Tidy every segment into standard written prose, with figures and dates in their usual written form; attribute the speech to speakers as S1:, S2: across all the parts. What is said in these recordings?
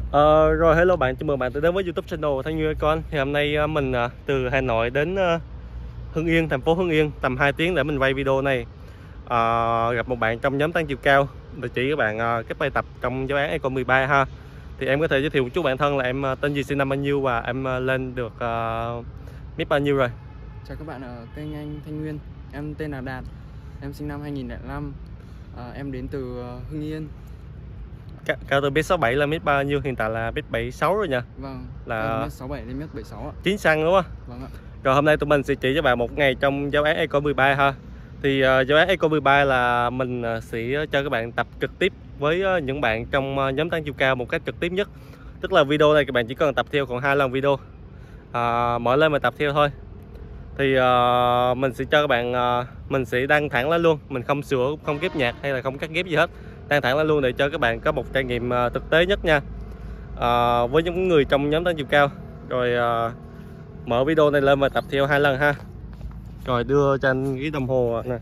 S1: Rồi hello bạn, chào mừng bạn đến với YouTube channel Thanh Như Con. Thì hôm nay mình từ Hà Nội đến Hưng Yên, thành phố Hưng Yên tầm 2 tiếng để mình quay video này. Gặp một bạn trong nhóm tăng chiều cao để chỉ các bạn cách bài tập trong giáo án Eco 13 ha. Thì em có thể giới thiệu một chút bản thân là em tên gì, sinh năm bao nhiêu và em lên được mét bao nhiêu rồi?
S2: Chào các bạn ở kênh anh Thanh Nguyên. Em tên là Đạt. Em sinh năm 2005. Em đến từ Hưng Yên.
S1: Cao từ mét 67 là mét bao nhiêu? Hiện tại là mét 76 rồi nha.
S2: Vâng,
S1: Là
S2: mét 67 đến mét 76 ạ.
S1: chín xăng đúng không?
S2: Vâng ạ.
S1: Rồi hôm nay tụi mình sẽ chỉ cho bạn một ngày trong giáo án Eco 13 ha. Thì giáo án Eco 13 là mình sẽ cho các bạn tập trực tiếp với những bạn trong nhóm tăng chiều cao một cách trực tiếp nhất. Tức là video này các bạn chỉ cần tập theo còn 2 lần video, mỗi lên mà tập theo thôi. Thì mình sẽ cho các bạn, mình sẽ đăng thẳng lên luôn, mình không sửa, không ghép nhạc hay là không cắt ghép gì hết, đăng thẳng lên luôn để cho các bạn có một trải nghiệm thực tế nhất nha, với những người trong nhóm tăng chiều cao. Rồi mở video này lên và tập theo 2 lần ha. Rồi đưa cho anh cái đồng hồ nè.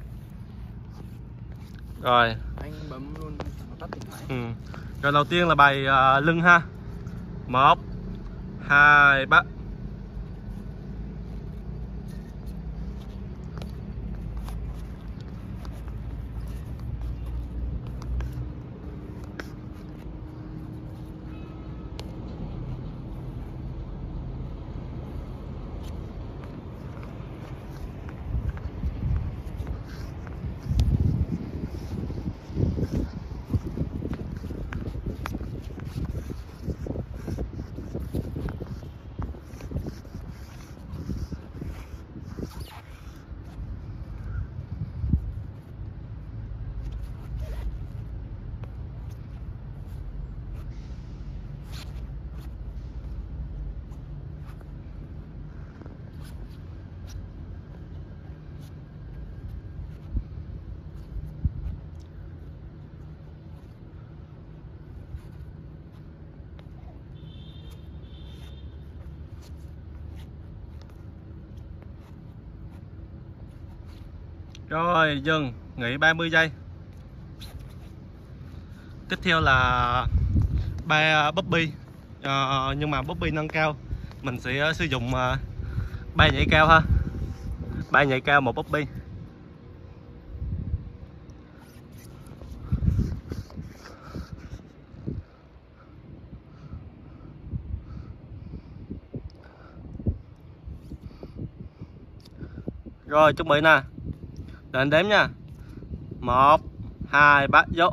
S1: Rồi
S2: Anh bấm luôn tắt điện thoại.
S1: Rồi đầu tiên là bài lưng ha. 1 2 3. Rồi dừng, nghỉ 30 giây. Tiếp theo là ba bobby, nhưng mà bobby nâng cao mình sẽ sử dụng 3 nhảy cao ha. 3 nhảy cao, 1 bobby. Rồi chuẩn bị nè, để anh đếm nha. 1 2 3 vô.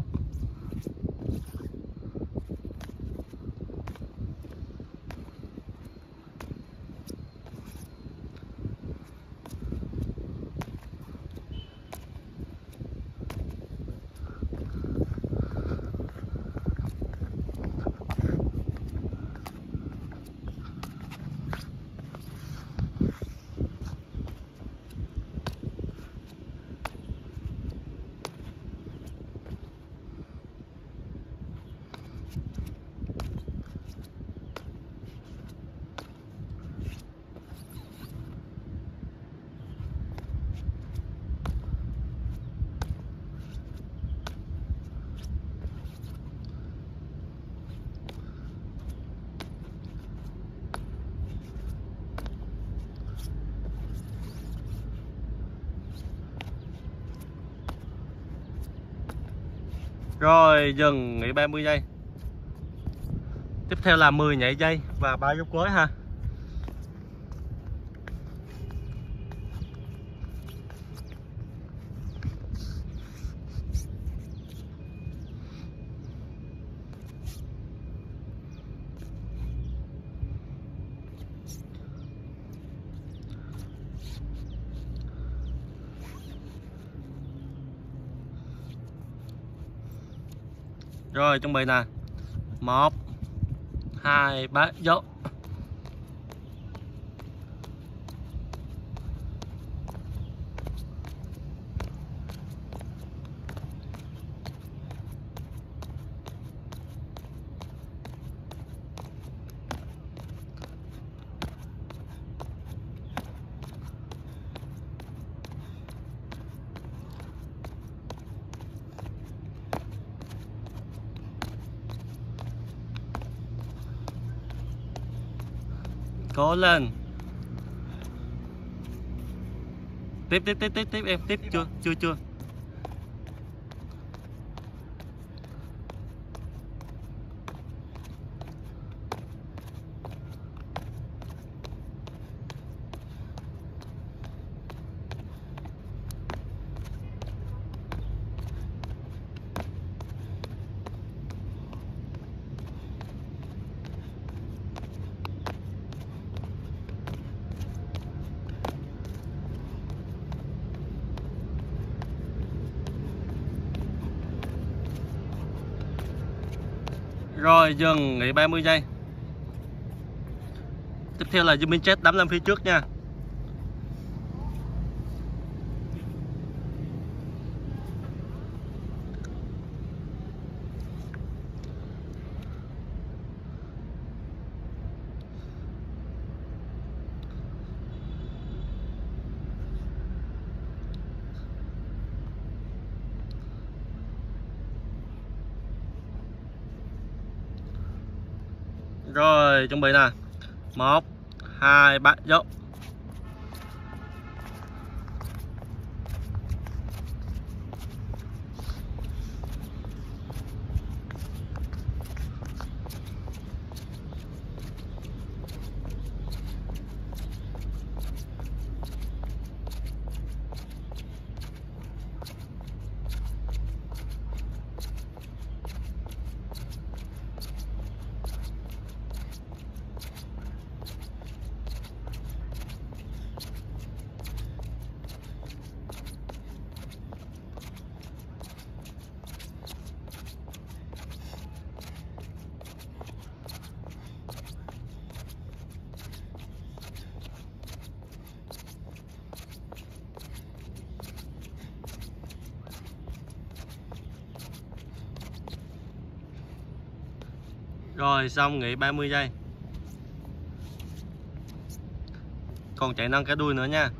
S1: Rồi dừng, nghỉ 30 giây. Tiếp theo là 10 nhảy dây và 3 dốc gối ha. Rồi chuẩn bị nè. 1 2 3 vô. Cố lên. Tiếp em, tiếp chưa. Rồi dừng, nghỉ 30 giây. Tiếp theo là zoom in chết đắm lên phía trước nha. Rồi chuẩn bị nè, 1 2 3 vô. Rồi xong, nghỉ 30 giây. Còn chạy nâng cái đuôi nữa nha.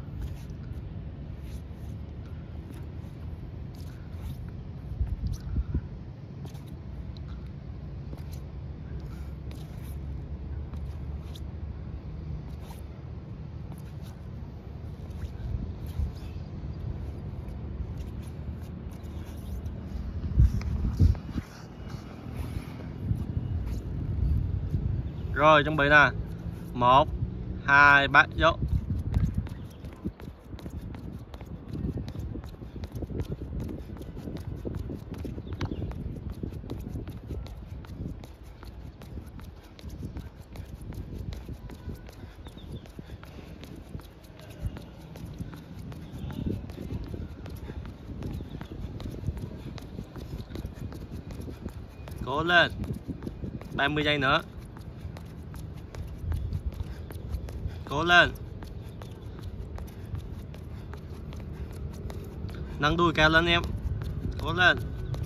S1: Rồi chuẩn bị nè, 1 2 3 vô. Cố lên, 30 giây nữa. Cố lên. Nâng đuôi cao lên em. Cố lên.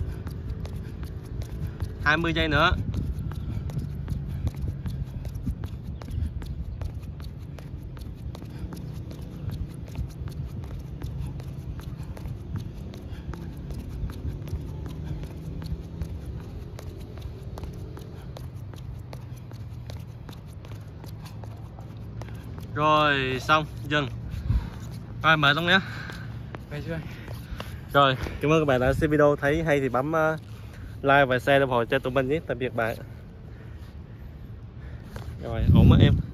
S1: 20 giây nữa. Rồi xong, dừng. Rồi mời Long nhé.
S2: Về chưa?
S1: Rồi, cảm ơn các bạn đã xem video, thấy hay thì bấm like và share ủng hộ cho tụi mình nhé. Tạm biệt bạn. Rồi, ổn á em.